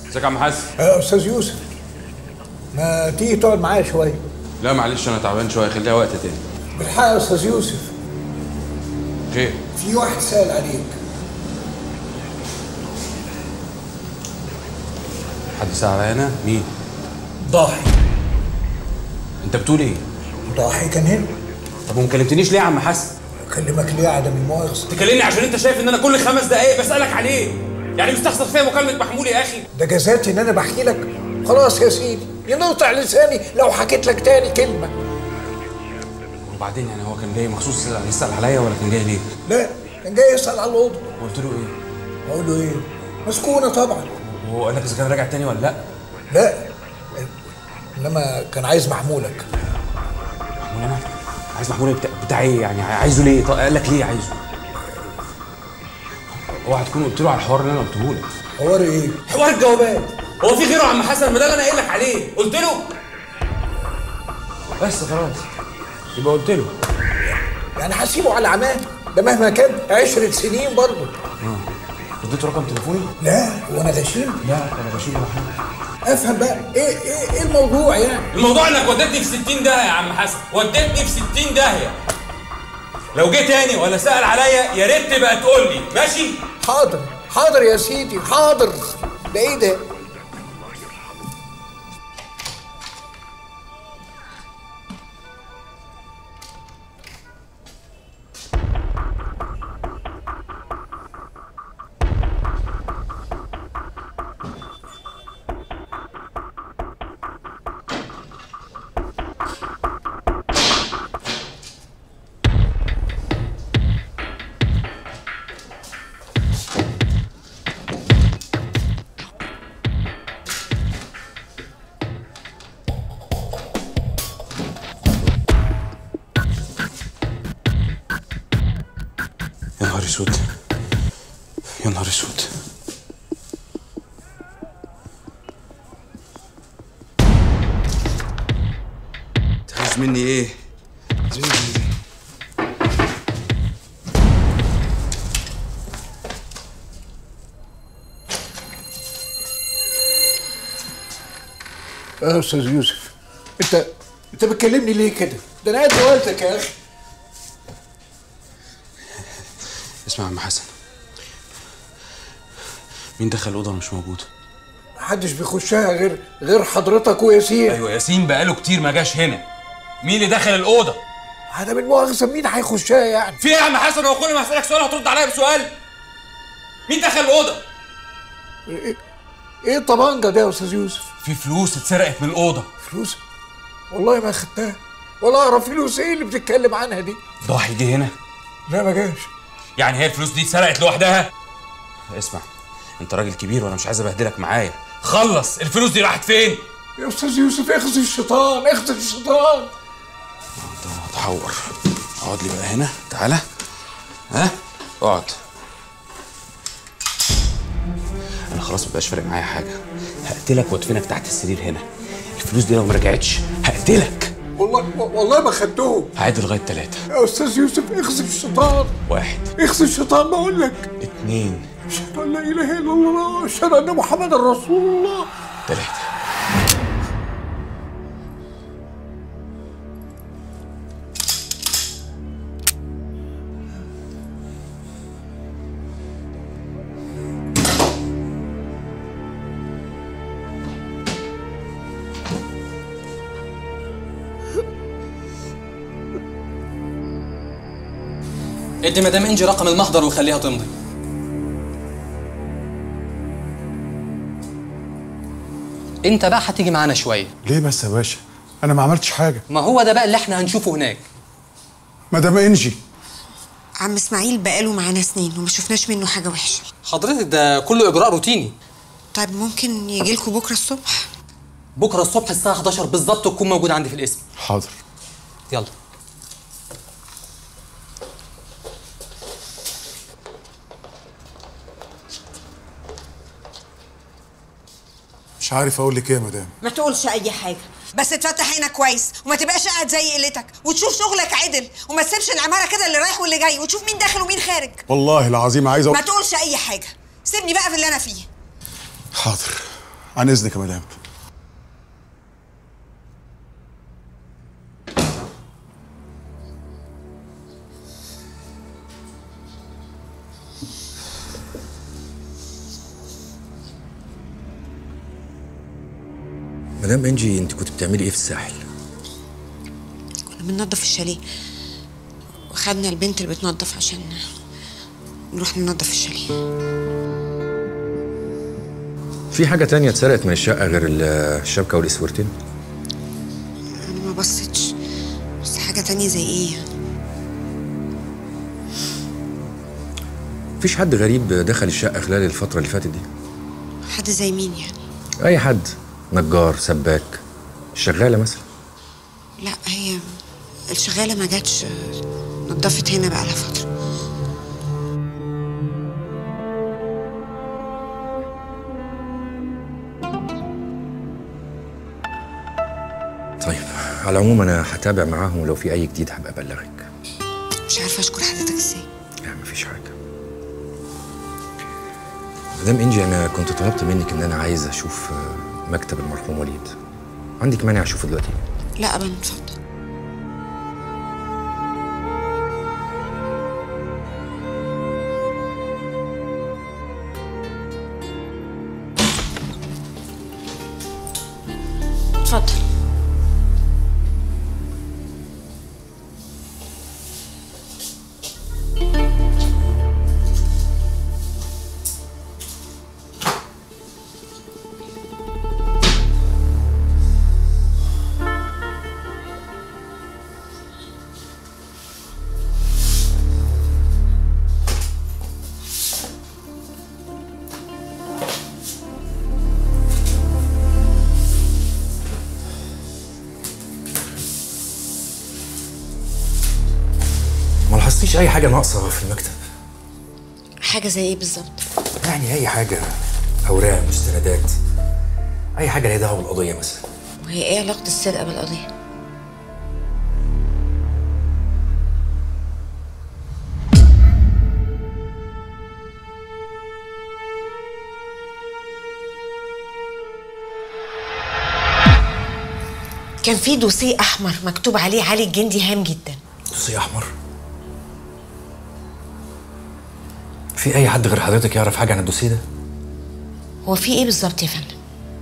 ازيك يا عم حسن؟ يا استاذ يوسف، ما تيجي تقعد معايا شويه؟ لا معلش انا تعبان شويه، خليها وقت تاني. بالحق يا استاذ يوسف، خير؟ في واحد سأل عليك. حد سأل عليا انا؟ مين؟ ضاحي. انت بتقول ايه؟ ضاحي كان هنا. طب وما كلمتنيش ليه يا عم حسن؟ اكلمك ليه عدم المؤاخذه؟ تكلمني عشان انت شايف ان انا كل 5 دقايق بسألك عليه، يعني مستخسر فيا مكالمة محمول يا اخي؟ ده جزاتي ان انا بحكي لك. خلاص يا سيدي، ينقطع لساني لو حكيت لك تاني كلمه. وبعدين يعني هو كان جاي مخصوص يسأل عليا ولا كان جاي ليه؟ لا، كان جاي يسأل على الأوضة. قلت له ايه؟ اقول له ايه؟ مسكونه طبعا. وهو قال لك اذا كان راجع تاني ولا لا؟ لا، انما كان عايز محمولك. محمول انا؟ عايز محمول بتاع ايه يعني؟ عايزه ليه؟ طب قال لك ليه عايزه؟ اوعى تكون قلت له على الحوار اللي انا قلته لك. حوار ايه؟ حوار الجوابات. هو في غيره يا عم حسن؟ ما ده اللي انا قايل لك عليه، قلت له بس خلاص يبقى قلت له. يعني هسيبه على عماه؟ ده مهما كان 10 سنين برضه. اديته رقم تليفوني؟ لا، هو انا غشيم؟ لا انا غشيم يا محمود. افهم بقى ايه الموضوع يعني؟ الموضوع انك وديتني في 60 داهيه يا عم حسن، وديتني في 60 داهيه. لو جه تاني ولا سأل عليا يا ريت تبقى تقول لي، ماشي؟ حاضر حاضر يا سيدي حاضر. ده ايه ده؟ يا نهار اسود، يا نهار اسود. انت عايز مني ايه؟ عايز مني ايه؟ يا استاذ يوسف، انت بتكلمني ليه كده؟ ده انا قد والدك يا اخي. اسمع يا عم حسن، مين دخل الاوضه مش موجود؟ محدش بيخشها غير حضرتك وياسين. ايوه ياسين بقاله كتير ما جاش هنا. مين اللي دخل الاوضه؟ عدم المؤاخذه، مين هيخشها يعني؟ في ايه يا عم حسن؟ هو كل ما اسالك سؤال هترد عليا بسؤال؟ مين دخل الاوضه؟ ايه الطبانجه ده يا استاذ يوسف؟ في فلوس اتسرقت من الاوضه. فلوس؟ والله ما خدتها، ولا اعرف فلوس ايه اللي بتتكلم عنها دي. ضاحي جه هنا؟ لا ما جاش. يعني هي الفلوس دي اتسرقت لوحدها؟ اسمع، انت راجل كبير وانا مش عايز ابهدلك معايا. خلص، الفلوس دي راحت فين؟ يا استاذ يوسف اخزي الشيطان، اخزي الشيطان. انت هتحور. اقعد لي بقى هنا، تعالى. ها؟ اقعد. انا خلاص مبقاش فارق معايا حاجه. هقتلك وادفنك تحت السرير هنا. الفلوس دي لو ما رجعتش هقتلك. والله ما خدتهم. هعد لغايه 3. يا استاذ يوسف اخزي الشيطان. 1. اخزي الشيطان بقول لك. 2. اشهد ان لا اله الا الله، اشهد ان محمدا رسول الله. 3. ادي مدام انجي رقم المحضر وخليها تمضي. انت بقى هتيجي معانا شويه. ليه بس يا باشا؟ انا ما عملتش حاجه. ما هو ده بقى اللي احنا هنشوفه هناك. مدام انجي، عم اسماعيل بقاله معانا سنين وما شفناش منه حاجه وحشه. حضرتك ده كله اجراء روتيني. طيب ممكن يجي لكم بكره الصبح؟ بكره الصبح الساعه 11 بالظبط تكون موجود عندي في القسم. حاضر. يلا. مش عارف اقول لك ايه يا مدام. ما تقولش اي حاجه، بس تفتح عينك كويس وما تبقاش قاعد زي قلتك، وتشوف شغلك عدل، وما تسيبش العماره كده اللي رايح واللي جاي، وتشوف مين داخل ومين خارج. والله العظيم عايز ما تقولش اي حاجه، سيبني بقى في اللي انا فيه. حاضر. عن اذنك يا مدام. مدام انجي، انت كنت بتعملي ايه في الساحل؟ كنا بننظف الشاليه وخدنا البنت اللي بتنظف عشان نروح ننظف الشاليه. في حاجة تانية اتسرقت من الشقة غير الشبكة والاسورتين؟ انا ما بصيتش، بس حاجة تانية زي ايه يعني؟ مفيش حد غريب دخل الشقة خلال الفترة اللي فاتت دي؟ حد زي مين يعني؟ أي حد، نجار، سباك، الشغالة مثلا. لا، هي الشغالة ما جاتش، نضفت هنا بقى لها فترة. طيب، على العموم أنا هتابع معاهم، ولو في أي جديد هبقى أبلغك. مش عارفة أشكر حضرتك إزاي. لا مفيش حاجة. مدام إنجي، أنا كنت طلبت منك إن أنا عايز أشوف مكتب المرحوم وليد. عندك مانع أشوفه دلوقتي؟ لا أبدا، اتفضل. اتفضل. ما لاحظتيش أي حاجة ناقصة في المكتب؟ حاجة زي إيه بالظبط؟ يعني أي حاجة، أوراق، مستندات، أي حاجة ليها دعوة بالقضية مثلا. وهي إيه علاقة السرقة بالقضية؟ كان في دوسيه أحمر مكتوب عليه علي الجندي هام جدا. دوسيه أحمر؟ في أي حد غير حضرتك يعرف حاجة عن الدوسيه ده؟ هو في إيه بالظبط يا فندم؟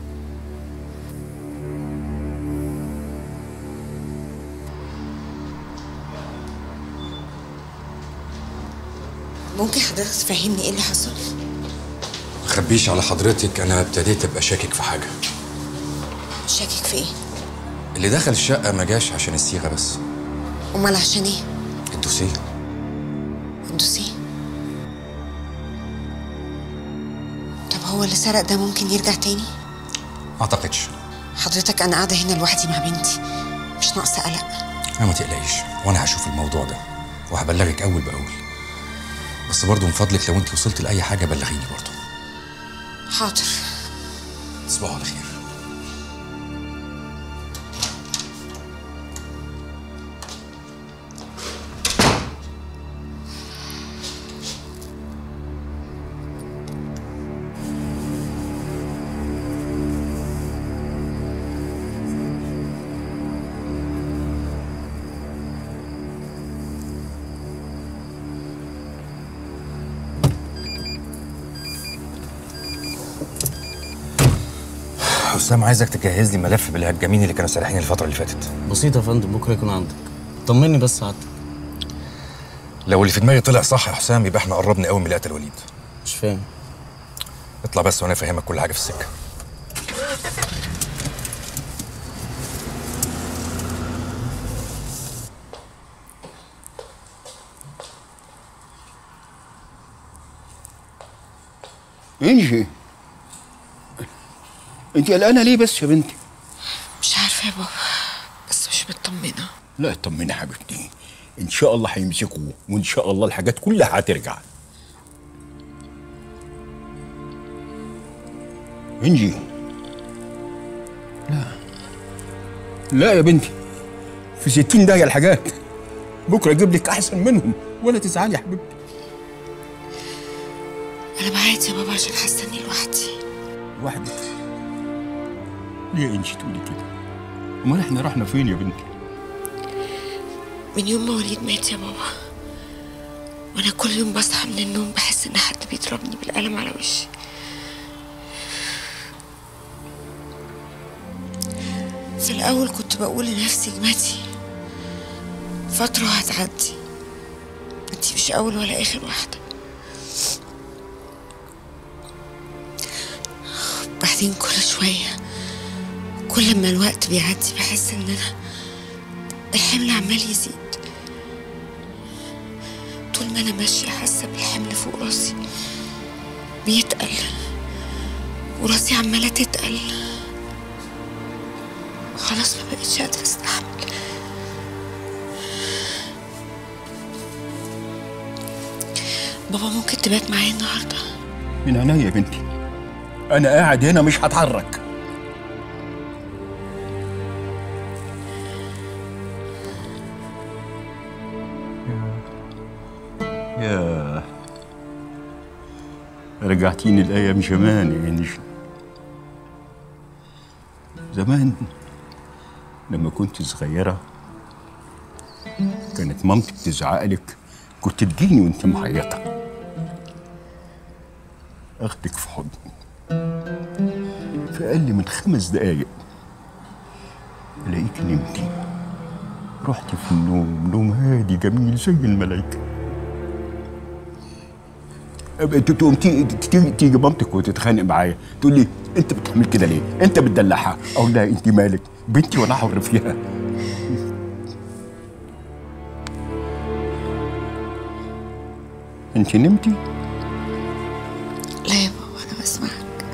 ممكن حضرتك تفهمني إيه اللي حصل؟ مخبيش على حضرتك، أنا ابتديت أبقى شاكك في حاجة. شاكك في إيه؟ اللي دخل الشقة ما جاش عشان الصيغة بس. أمال عشان إيه؟ الدوسيه. الدوسيه؟ طب هو اللي سرق ده ممكن يرجع تاني؟ ما أعتقدش. حضرتك أنا قاعدة هنا لوحدي مع بنتي، مش ناقصة قلق. ما تقلقيش، وأنا هشوف الموضوع ده وهبلغك أول بأول. بس برضه من فضلك لو أنت وصلت لأي حاجة بلغيني برضه. حاضر. تصبحوا على خير. حسام، عايزك تجهز لي ملف بالهجامين اللي كانوا سارحين الفترة اللي فاتت. بسيطة يا فندم، بكرة يكون عندك. طمني بس سعادتك. لو اللي في دماغي طلع صح يا حسام، يبقى احنا قربنا قوي من اللي قتل وليد. مش فاهم. اطلع بس وانا افهمك كل حاجة في السكة. انجي، انت قلقانه ليه بس يا بنتي؟ مش عارفة يا بابا، بس مش مطمنة. لا اطمني يا حبيبتي، ان شاء الله هيمسكوه وان شاء الله الحاجات كلها هترجع. انجي، لا يا بنتي، في 60 داهية الحاجات، بكره اجيب لك احسن منهم ولا تزعلي يا حبيبتي. أنا بعيط يا بابا عشان حاسة إني لوحدي. لوحدك؟ ليه انت تقولي كده؟ امال احنا رحنا فين يا بنتي؟ من يوم ما وليد مات يا بابا وانا كل يوم بصحى من النوم بحس ان حد بيضربني بالقلم على وشي. في الاول كنت بقول لنفسي اجمدي، فترة هتعدي، انتي مش اول ولا اخر واحدة. بعدين كل شوية كل ما الوقت بيعدي بحس ان انا الحمل عمال يزيد. طول ما انا ماشية حاسة بالحمل فوق راسي بيتقل وراسي عمالة تتقل. خلاص ما بقتش قادرة استحمل. بابا ممكن تبات معايا النهارده؟ من عينيا يا بنتي، انا قاعد هنا مش هتحرك. يا رجعتيني الايام زمان يا انجي. زمان لما كنت صغيره كانت مامتك تزعقلك، كنت تجيني وانت معيطه اخدك في حضني في اقل من 5 دقايق الاقيك نمتي، رحتي في النوم نوم هادي جميل زي الملايكه. تقوم تيجي مامتك وتتخانق معايا تقول لي انت بتعمل كده ليه؟ انت بتدلعها. اقول لها انت مالك؟ بنتي وانا حر فيها. انت نمتي؟ لا يا بابا انا بسمعك.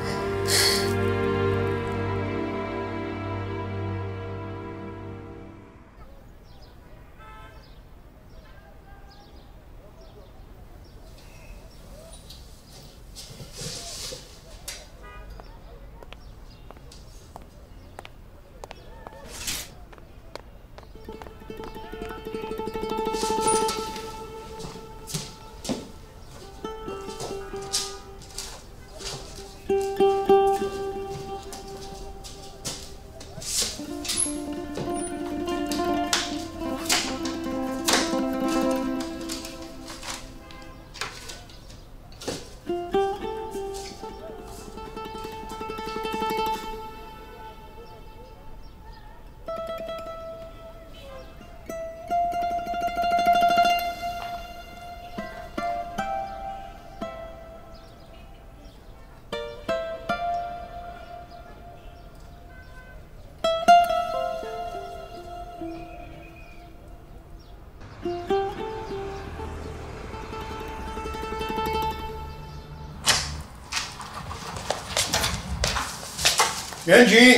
كنجي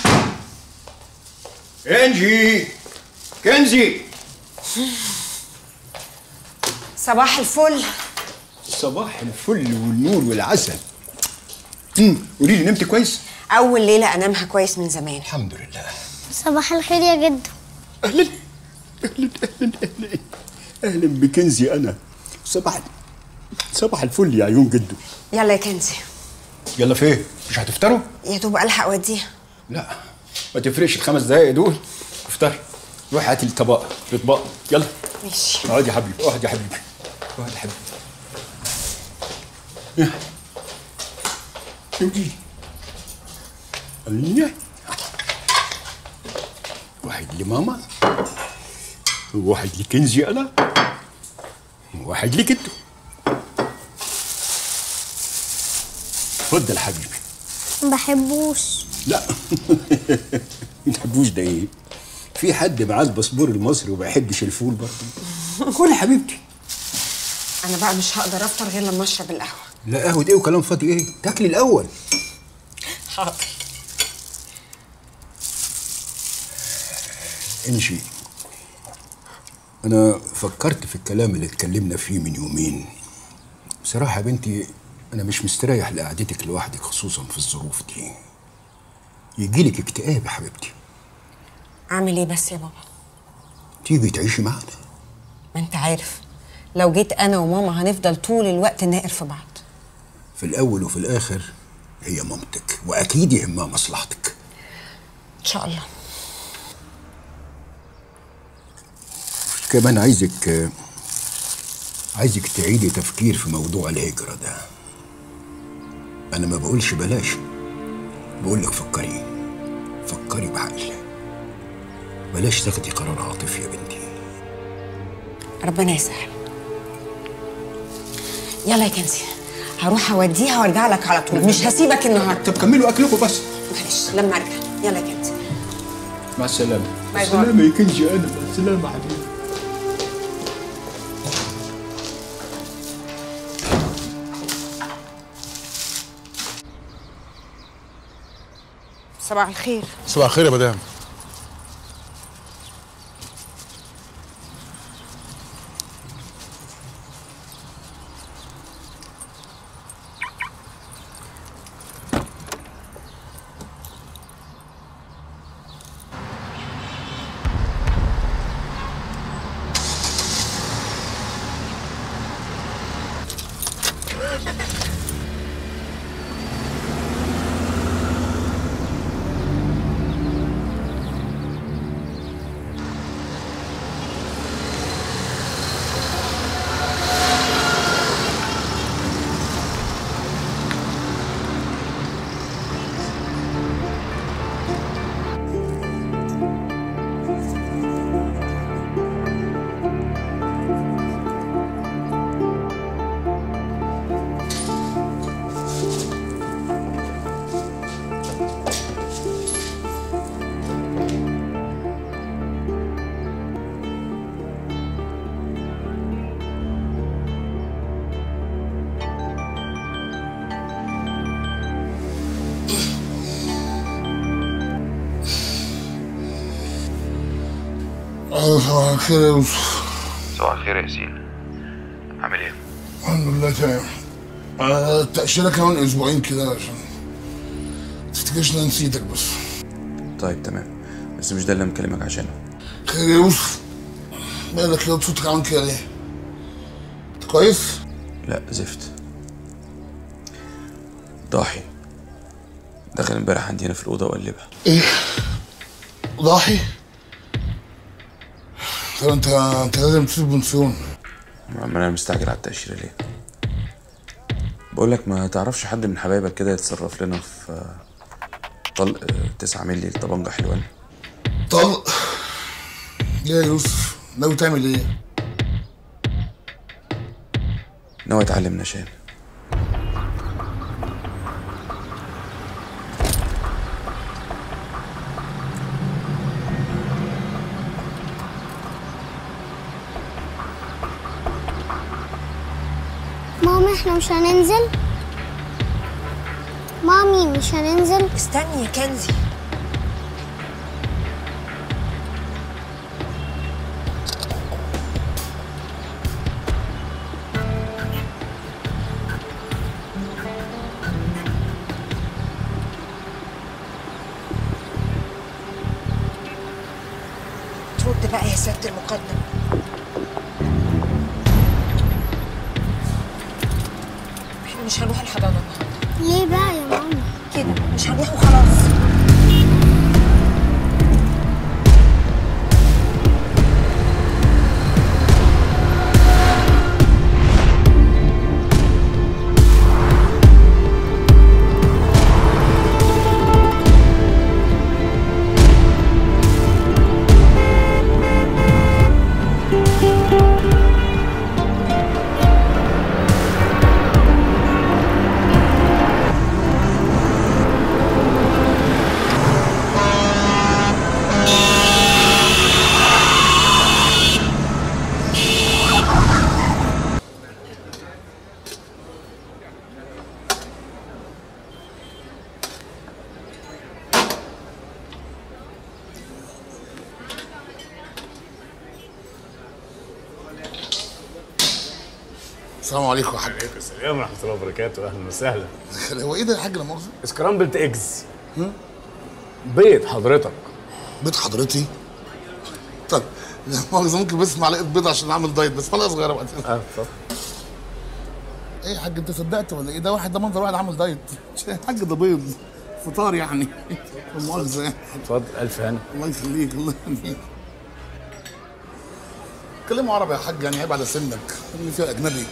كنجي كنزي. صباح الفل. صباح الفل والنور والعسل. قولي لي نمت كويس؟ اول ليله انامها كويس من زمان. الحمد لله. صباح الخير يا جدو. اهلا اهلا اهلا اهلا اهلا بكنزي. انا صباح الفل يا عيون جدو. يلا يا كنزي. يلا فين؟ مش هتفطروا؟ يا دوب الحق اوديها. لا ما تفرقش ال5 دقايق دول. افطري. روحي هاتي الاطباق. يلا ماشي. اقعدي يا حبيبي، اقعدي يا حبيبي، اقعدي يا حبيبي. امشي. الله. واحد لماما، وواحد لكنزي انا، وواحد لجدو. اتفضل حبيبي. ما بحبوش. لا ما تحبوش ده ايه؟ في حد معاه الباسبور المصري وما يحبش الفول برضه؟ كل حبيبتي. انا بقى مش هقدر افطر غير لما اشرب القهوه. لا قهوة ايه وكلام فاضي ايه؟ تاكلي الاول. حاضر. انشي، انا فكرت في الكلام اللي اتكلمنا فيه من يومين. بصراحة يا بنتي انا مش مستريح لقعدتك لوحدك خصوصا في الظروف دي. يجيلك اكتئاب يا حبيبتي. اعمل ايه بس يا بابا؟ تيجي تعيشي معانا. ما انت عارف لو جيت انا وماما هنفضل طول الوقت ناقر في بعض. في الاول وفي الاخر هي مامتك واكيد يهمها مصلحتك. ان شاء الله. كمان عايزك تعيدي تفكير في موضوع الهجرة ده. أنا ما بقولش بلاش، بقول لك فكري بعقل. بلاش تاخدي قرار عاطفي يا بنتي. ربنا يسهل. يلا يا كنزي، هروح اوديها وارجع لك على طول، مش هسيبك النهارده. طب كملوا أكلكم بس. معلش لما ارجع. يلا يا كنزي. مع السلامة. باي باي. السلامة يا كنزي. أنا مع السلامة حبيبي. صباح الخير. صباح الخير يا مدام. صباح الخير يا يوسف. صباح الخير يا ياسين، عامل ايه؟ الحمد لله تمام. التأشيرة كمان أسبوعين كده عشان متفتكرش إن أنا نسيتك بس. طيب تمام، بس مش ده اللي مكلمك عشانه. خير يا يوسف، مالك كده صوتك عامل كده ليه؟ أنت كويس؟ لا زفت. ضاحي دخل امبارح عندي هنا في الأوضة وقلبها. إيه؟ ضاحي؟ طب أنت لازم تسيب بنسيون. ما أنا مستعجل على التأشيرة ليه؟ بقول لك ما تعرفش حد من حبايبك كده يتصرف لنا في طلق 9 مللي لطبنجة حلوان؟ طلق؟ ليه يا يوسف؟ ناوي تعمل إيه؟ ناوي أتعلم نشان. ماما احنا مش هننزل؟ مامي مش هننزل؟ استني يا كنزي. ترد بقى يا سيادة المقدم. احنا مش هنروح الحضانة النهارده. ليه بقى يا ماما؟ كده مش هنروح وخلاص. السلام عليكم يا حاج. وعليكم السلام ورحمة الله وبركاته، أهلا وسهلا. هو إيه ده يا حاج لا مؤاخذة؟ اسكرامبلد إيجز. بيض حضرتك. بيض حضرتي؟ طب لا مؤاخذة ممكن بس معلقة بيض عشان أعمل دايت بس معلقة صغيرة بعدين. اتفضل. إيه يا حاج أنت صدقت ولا إيه؟ ده منظر واحد عامل دايت. يا حاج ده بيض. فطار يعني. مؤاخذة يعني. اتفضل. الف هنا. الله يخليك الله يخليك. كلموا عربي يا حاج، يعني عيب على سنك، اللي فيها اجنبي.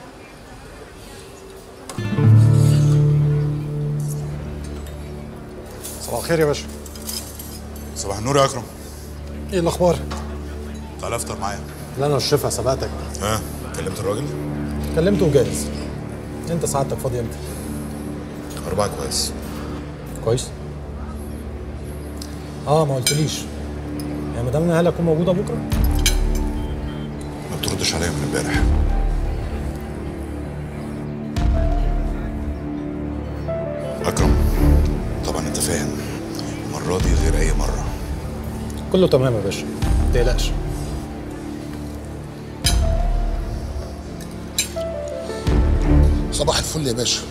صباح الخير يا باشا. صباح النور يا اكرم. ايه الاخبار؟ تعالى افطر معايا. لا انا والشفا سبقتك. ها كلمت الراجل؟ كلمته وجاهز. انت سعادتك فاضي امتى؟ 4 كويس. كويس؟ ما قلتليش. يا مدام نهال اكون موجوده بكره؟ ما بتردش عليا من امبارح. اكرم طبعا انت فاهم المره دي غير اي مره. كله تمام يا باشا، ما تقلقش. صباح الفل يا باشا.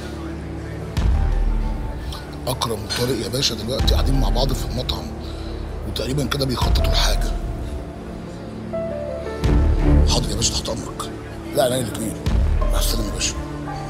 اكرم وطارق يا باشا دلوقتي قاعدين مع بعض في المطعم وتقريبا كده بيخططوا لحاجه. حاضر يا باشا تحت امرك. لا عينيا الاثنين. مع السلامه يا باشا.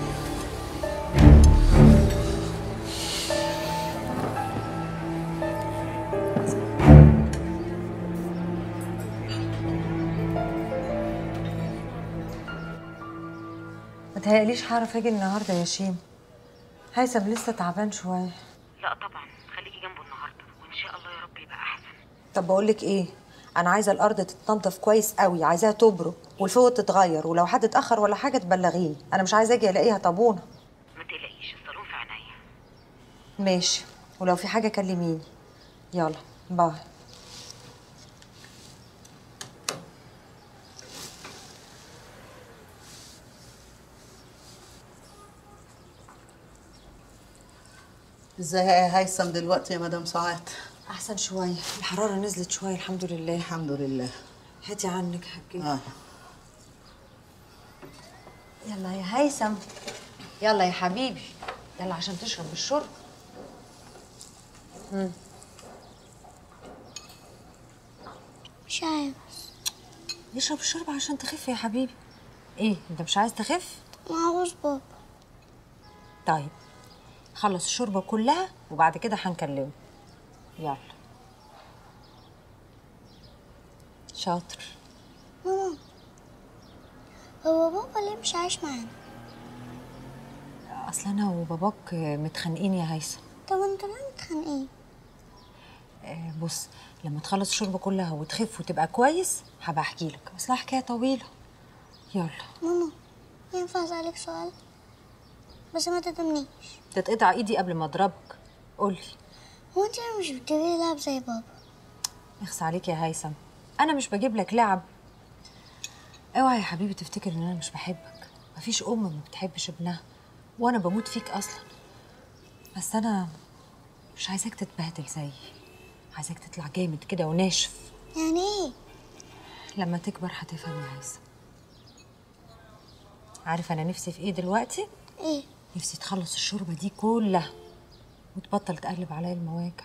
متهيأليش هعرف اجي النهارده يا شيم. هيثم لسه تعبان شويه. لا طبعا خليكي جنبه النهارده وان شاء الله يا رب يبقى احسن. طب بقول لك ايه، انا عايزه الارض تتنضف كويس قوي، عايزاها تبرق والفوط تتغير، ولو حد اتاخر ولا حاجه تبلغيني، انا مش عايزه اجي الاقيها طابونه. ما تقلقيش الصالون في عينيا. ماشي، ولو في حاجه كلميني. يلا باي. ازاي يا هيثم دلوقتي يا مدام سعاد؟ احسن شويه، الحراره نزلت شويه الحمد لله. الحمد لله. هاتي عنك حاجه. يلا يا هيثم، يلا يا حبيبي، يلا عشان تشرب الشرب. مش عايز. يشرب الشرب عشان تخف يا حبيبي. ايه انت مش عايز تخف؟ معوز بابا. طيب خلص الشوربه كلها وبعد كده هنكلمه. يلا شاطر. ماما هو بابا ليه مش عايش معانا؟ اصل انا وباباك متخانقين يا هيثم. طب انتوا ليه متخانقين؟ بص، لما تخلص الشوربه كلها وتخف وتبقى كويس هبقى احكي لك، اصلها حكايه طويله. يلا. ماما ينفع اسالك سؤال؟ بس ما تدمنيش. تتقطع ايدي قبل ما اضربك. قولي. هو انت مش بتجيبي لعب زي بابا؟ اخس عليك يا هيثم، انا مش بجيب لك لعب. اوعى يا حبيبي تفتكر ان انا مش بحبك. مفيش ام ما بتحبش ابنها، وانا بموت فيك اصلا. بس انا مش عايزاك تتبهدل زيي، عايزاك تطلع جامد كده وناشف. يعني ايه؟ لما تكبر هتفهم يا هيثم. عارف انا نفسي في ايه دلوقتي؟ ايه؟ نفسي تخلص الشوربه دي كلها وتبطل تقلب عليا المواجع.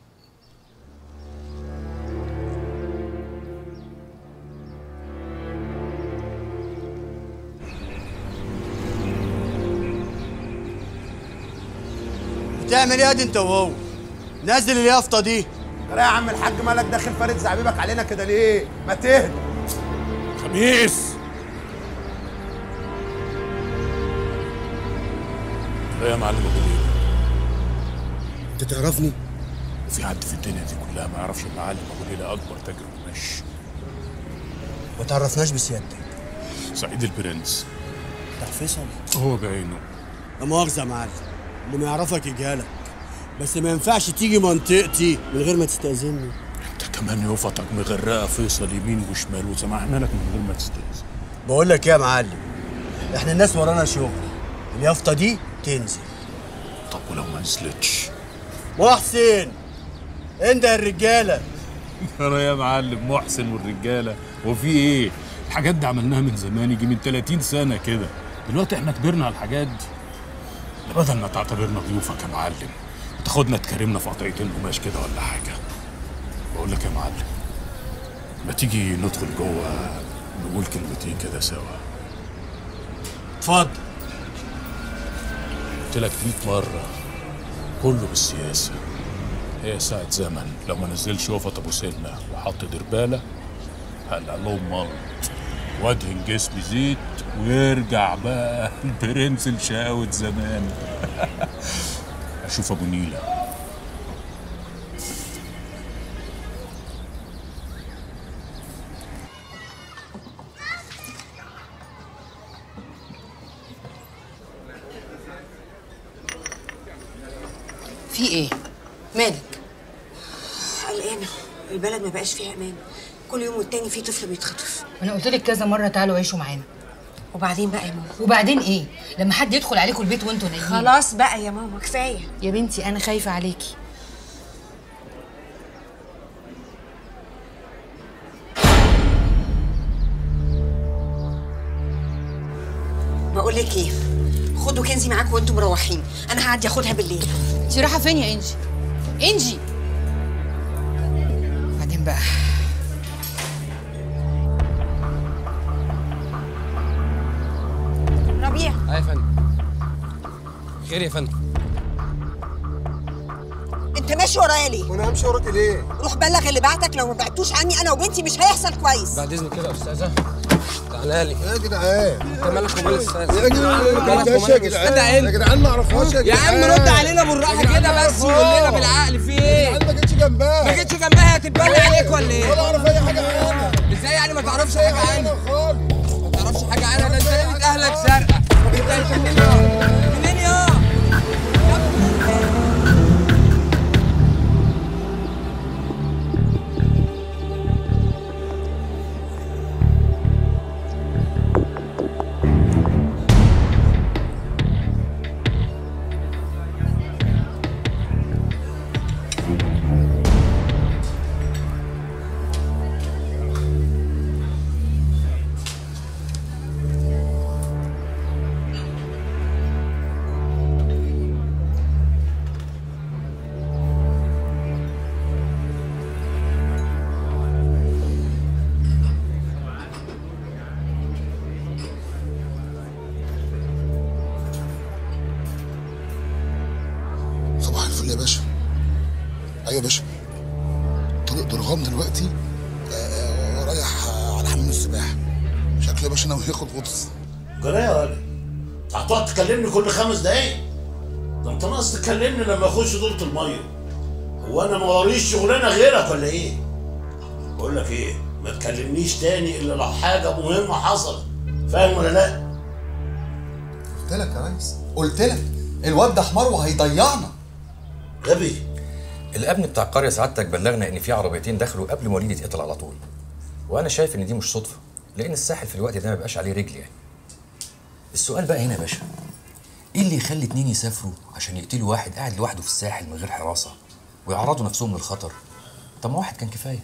بتعمل ايه انت وهو؟ نازل اليافطه دي. يا عم الحاج مالك داخل فارد زعبيبك علينا كده ليه؟ ما تهدى. خميس. ايه يا معلم ابو ليل؟ انت تعرفني؟ وفي حد في الدنيا دي كلها ما يعرفش المعلم ابو ليلى اكبر تاجر قماش. ما تعرفناش بسيادتك. سعيد البرنس. بتاع فيصل؟ هو بعينه. لا مؤاخذة يا معلم، اللي ما يعرفك يجهلك، بس ما ينفعش تيجي منطقتي من غير ما تستأذني. انت كمان يوفطك مغرقه فيصل يمين وشمال وسمحنا لك من غير ما تستأذن. بقول لك ايه يا معلم، احنا الناس ورانا شغل، اليافطة دي تنزل. طب ولو ما نزلتش؟ محسن انت الرجالة. يا معلم محسن والرجاله وفي ايه؟ الحاجات دي عملناها من زمان، يجي من 30 سنه كده. دلوقتي احنا كبرنا على الحاجات دي. ده بدل ما تعتبرنا ضيوفك يا معلم وتاخدنا تكرمنا في قطعتين قماش كده ولا حاجه. بقول لك يا معلم، ما تيجي ندخل جوه نقول كلمتين كده سوا. اتفضل. قلت لك 100 مره كله بالسياسه. هي ساعه زمن لو ما نزلش وفط ابو سنه وحط درباله هقلع لهم ملط وادهن جسمي زيت ويرجع بقى البرنس لشقاوة زمان. اشوف ابو نيله. في ايه؟ مالك؟ قلقانه، البلد ما بقاش فيها امان، كل يوم والتاني في طفل بيتخطف. انا قلت لك كذا مره تعالوا عيشوا معانا. وبعدين بقى يا ماما؟ وبعدين ايه؟ لما حد يدخل عليكم البيت وانتوا نايمين. خلاص بقى يا ماما كفايه. يا بنتي انا خايفه عليكي. بقول لك ايه، خدوا كنزي معاكم وانتم مروحين، انا هعدي اخدها بالليل. انت رايحه فين يا انجي؟ انجي بعدين بقى. ربيع. يا فندم. خير يا فندم. انت ماشي ورايا ليه؟ وانا همشي وراكي ليه؟ روح بلغ اللي بعتك، لو ما بعتوش عني انا وبنتي مش هيحصل كويس. بعد اذنك كده يا استاذه. تعالى لي. يا جدعان انت مالك ومال الاستاذ؟ يا جدعان يا جدعان ما اعرفهاش يا جدعان. يا عم رد علينا بالراحه كده بس وقول لنا بالعقل في ايه؟ يا جدعان ما جيتش جنبها. ما جيتش جنبها هتتبلى عليك ولا ايه؟ ولا اعرف اي حاجه عنها. ازاي يعني ما تعرفش حاجه عنها؟ ما تعرفش حاجه عنها؟ ده انت ليله اهلك سرقه. انت منين يا؟ منين يا؟ صباح الفل يا باشا. ايوه يا باشا، طريق درغام دلوقتي رايح على حمام السباحه. شكله يا باشا ناوي ياخد غطس. جرى يا راجل، هتقعد تكلمني كل 5 دقايق؟ ده انت ناقص تكلمني لما اخش دورة الميه. هو انا ما وريش شغلانه غيرك ولا ايه؟ بقول لك ايه، ما تكلمنيش تاني الا لو حاجه مهمه حصلت، فاهم ولا لا؟ قلت لك يا ريس، قلت لك الواد ده حمار وهيضيعنا. غبي. الامن بتاع القريه سعادتك بلغنا ان في عربيتين دخلوا قبل ما وليد يتقتل على طول. وانا شايف ان دي مش صدفه، لان الساحل في الوقت ده ما بيبقاش عليه رجل يعني. السؤال بقى هنا يا باشا، ايه اللي يخلي 2 يسافروا عشان يقتلوا واحد قاعد لوحده في الساحل من غير حراسه ويعرضوا نفسهم للخطر؟ طب ما واحد كان كفايه.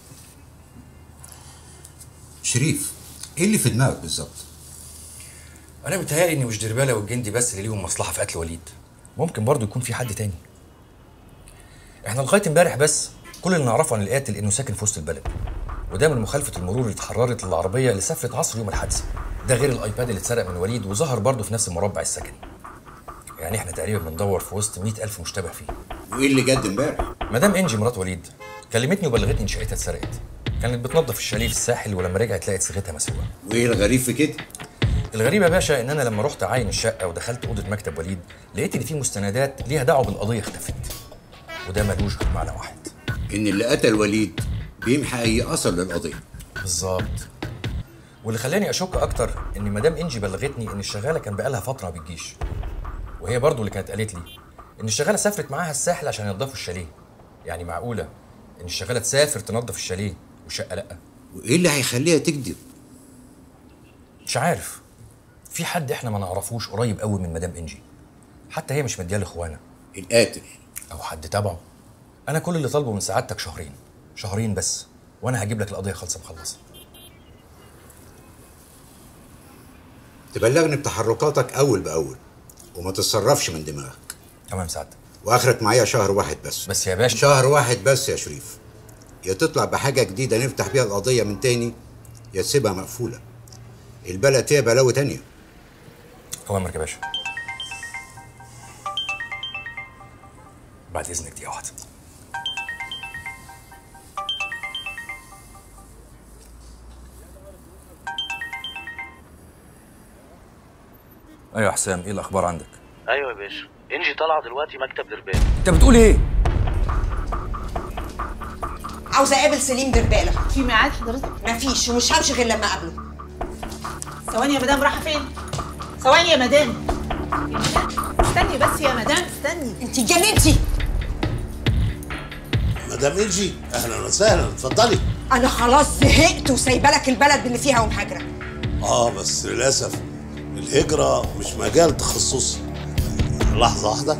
شريف، ايه اللي في دماغك بالظبط؟ انا متهيألي ان مش درباله والجندي بس اللي ليهم مصلحه في قتل وليد، ممكن برضه يكون في حد تاني. احنا لغايه امبارح بس كل اللي نعرفه عن القاتل انه ساكن في وسط البلد، وده من مخالفه المرور اللي اتحررت للعربيه اللي سافرت عصر يوم الحادثه، ده غير الايباد اللي اتسرق من وليد وظهر برضه في نفس المربع السكني. يعني احنا تقريبا بندور في وسط 100,000 مشتبه فيه. وايه اللي جد امبارح؟ مدام انجي مرات وليد كلمتني وبلغتني ان شقتها اتسرقت. كانت بتنظف الشاليه في الساحل ولما رجعت لقت صيغتها مسروقه. وايه الغريب في كده؟ الغريب يا باشا ان انا لما رحت اعاين الشقه ودخلت اوضه مكتب وليد لقيت ان في مستندات ليها دعوه بالقضيه اختفت. وده ملوش غير معنى واحد، ان اللي قتل وليد بيمحى اي اثر للقضيه. بالظبط. واللي خلاني اشك اكتر ان مدام انجي بلغتني ان الشغاله كان بقالها فتره ما بتجيش، وهي برضو اللي كانت قالت لي ان الشغاله سافرت معاها الساحل عشان ينظفوا الشاليه. يعني معقوله ان الشغاله تسافر تنظف الشاليه والشقه لا؟ وايه اللي هيخليها تكذب؟ مش عارف، في حد احنا ما نعرفوش قريب قوي من مدام انجي، حتى هي مش مديها لاخوانا. القاتل او حد تبعه. انا كل اللي طالبه من سعادتك شهرين بس، وانا هجيب لك القضيه خالصه مخلصه. تبلغني بتحركاتك اول باول وما تتصرفش من دماغك. تمام سعادتك. واخرك معايا شهر واحد بس يا باشا. شهر واحد بس يا شريف. يا تطلع بحاجه جديده نفتح بيها القضيه من تاني، يا تسيبها مقفوله. البلد فيها بلاوي تانيه. اوامرك يا باشا. بعد اذنك دقيقه واحده. ايوه يا حسام، ايه الاخبار عندك؟ ايوه يا باشا، انجي طالعه دلوقتي مكتب دربالة. انت بتقول ايه؟ عاوزه اقابل سليم دربالة. في ميعاد حضرتك؟ مفيش، ومش همشي غير لما اقابله. ثواني يا مدام، رايحه فين؟ ثواني يا مدام. استني بس يا مدام، استني. انت اتجننتي. مدام انجي اهلا وسهلا، اتفضلي. انا خلاص زهقت وسايبه لك البلد باللي فيها ومهاجره. بس للاسف الهجره مش مجال تخصصي. لحظه واحده.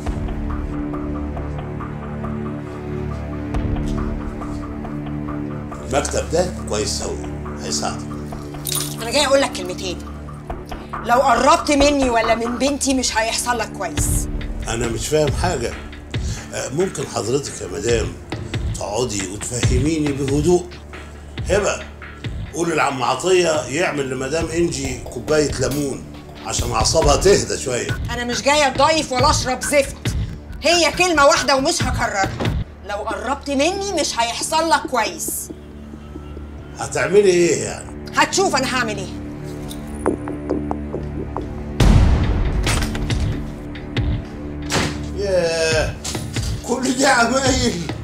المكتب ده كويس قوي، هيساعدك. انا جاي اقول لك كلمتين. لو قربت مني ولا من بنتي مش هيحصل لك كويس. انا مش فاهم حاجه. ممكن حضرتك يا مدام تقعدي وتفهميني بهدوء؟ هبه، قولي لعم عطيه يعمل لمدام انجي كوبايه ليمون عشان اعصابها تهدى شويه. انا مش جايه اضيف ولا اشرب زفت، هي كلمه واحده ومش هكررها. لو قربت مني مش هيحصل لك كويس. هتعملي ايه يعني؟ هتشوف انا هعمل ايه. ياه، كل دي عمايل.